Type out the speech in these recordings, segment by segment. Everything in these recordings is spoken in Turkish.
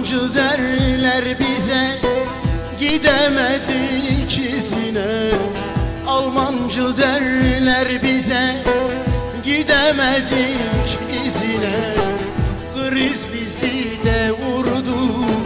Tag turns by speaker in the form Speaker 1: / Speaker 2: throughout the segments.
Speaker 1: Almancı derler bize, gidemedik izine. Almancı derler bize, gidemedik izine. Kriz bizi de vurdu,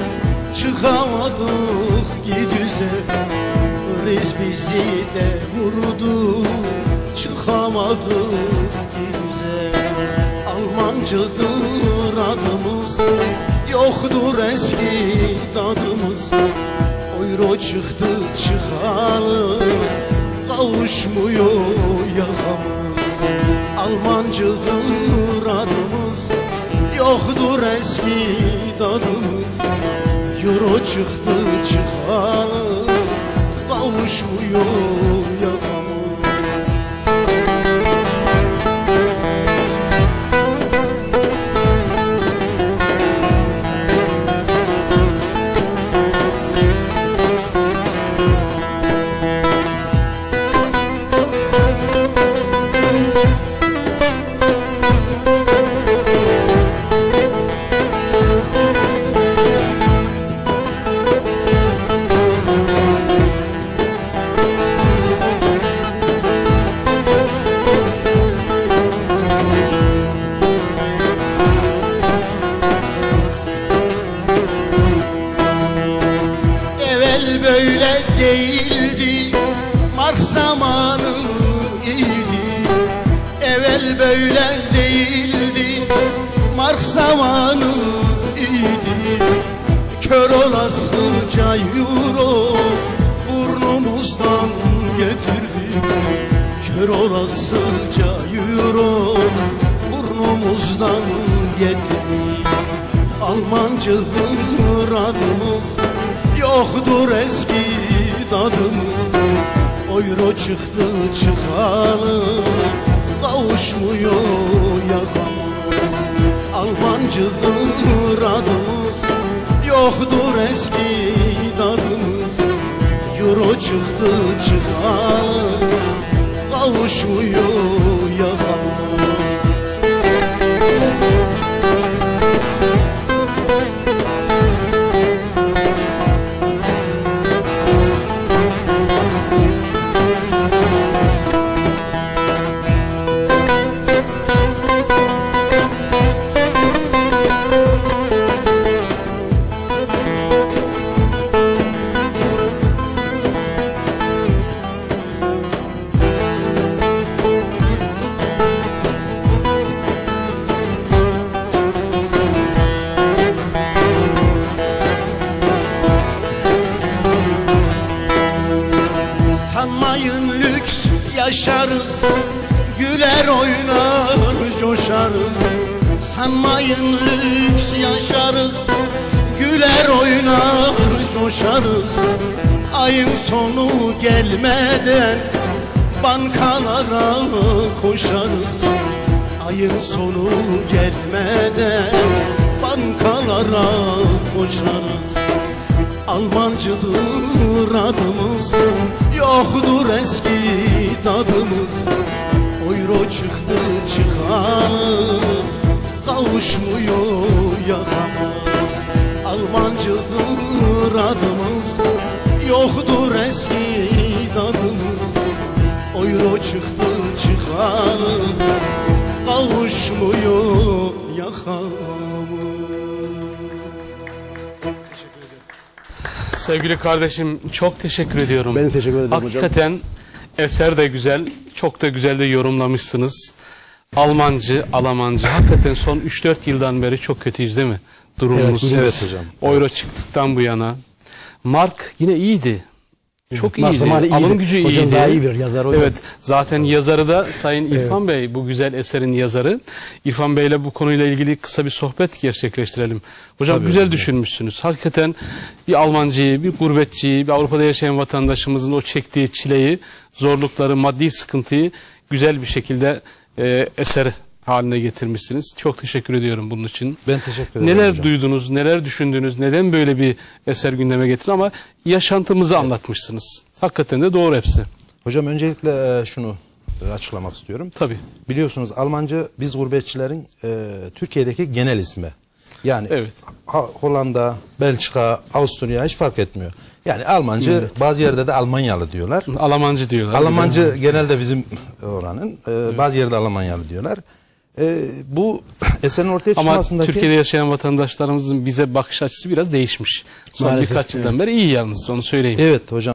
Speaker 1: çıkamadık gidüze. Kriz bizi de vurdu, çıkamadık gidüze. Almancıdır adımız, yoktur eski tadımız. Euro çıktı çıkalı, kavuşmuyor yakamız. Almancıdır adımız, yoktur eski tadımız. Euro çıktı çıkalı, kavuşmuyor yakamız. Böyle değildi, Mark zamanı iyiydi. Evvel böyle değildi, Mark zamanı iyiydi. Kör olasıca euro burnumuzdan getirdi. Kör olasıca euro burnumuzdan getirdi. Almancıdır adımız, yoktur eski tadımız. Euro çıktı çıkalı, kavuşmuyor yakamız. Almancıdır adımız, yoktur eski tadımız. Euro çıktı çıkalı, kavuşmuyor yakamız. Sanmayın lüks yaşarız, güler oynar coşarız. Sanmayın lüks yaşarız, güler oynar coşarız. Ayın sonu gelmeden bankalara koşarız. Ayın sonu gelmeden bankalara koşarız. Almancıdır adımız, yoktur eski tadımız. Euro çıktı çıkalı, kavuşmuyor yakamız. Almancıdır adımız, yoktur eski tadımız. Euro çıktı çıkalı, kavuşmuyor yakamız.
Speaker 2: Sevgili kardeşim, çok teşekkür ediyorum.
Speaker 3: Ben teşekkür ederim hocam.
Speaker 2: Hakikaten eser de güzel, çok da güzel de yorumlamışsınız. Almancı, Almancı. Hakikaten son 3-4 yıldan beri çok kötüyüz değil mi? Durumumuz.
Speaker 3: Evet hocam.
Speaker 2: Euro çıktıktan bu yana. Mark yine iyiydi. Çok
Speaker 3: Mark
Speaker 2: iyiydi. Alım gücü iyiydi.
Speaker 3: Hocam daha iyi bir yazar hocam.
Speaker 2: Evet. Zaten yazarı da Sayın İrfan Bey, bu güzel eserin yazarı. İrfan Bey ile bu konuyla ilgili kısa bir sohbet gerçekleştirelim. Hocam
Speaker 3: Tabii
Speaker 2: güzel
Speaker 3: hocam.
Speaker 2: Düşünmüşsünüz. Hakikaten bir Almancıyı, bir gurbetçiyi, bir Avrupa'da yaşayan vatandaşımızın o çektiği çileyi, zorlukları, maddi sıkıntıyı güzel bir şekilde eser haline getirmişsiniz. Çok teşekkür ediyorum bunun için.
Speaker 3: Ben teşekkür ederim
Speaker 2: Neler
Speaker 3: hocam.
Speaker 2: duydunuz, neler düşündünüz, neden böyle bir eser gündeme getirdin ama yaşantımızı anlatmışsınız. Hakikaten de doğru hepsi.
Speaker 3: Hocam öncelikle şunu açıklamak istiyorum.
Speaker 2: Tabii.
Speaker 3: Biliyorsunuz Almanca biz gurbetçilerin Türkiye'deki genel ismi. Yani
Speaker 2: Evet.
Speaker 3: Hollanda, Belçika, Avusturya hiç fark etmiyor. Yani Almancı, bazı yerde de Almanyalı diyorlar.
Speaker 2: Almancı diyorlar.
Speaker 3: Almancı genelde bizim oranın, bazı yerde Almanyalı diyorlar. Bu eserin ortaya
Speaker 2: Ama
Speaker 3: çıkmasındaki...
Speaker 2: Türkiye'de yaşayan vatandaşlarımızın bize bakış açısı biraz değişmiş. Son
Speaker 3: Maalesef,
Speaker 2: birkaç yıldan beri iyi yalnız, onu söyleyeyim.
Speaker 3: Evet hocam.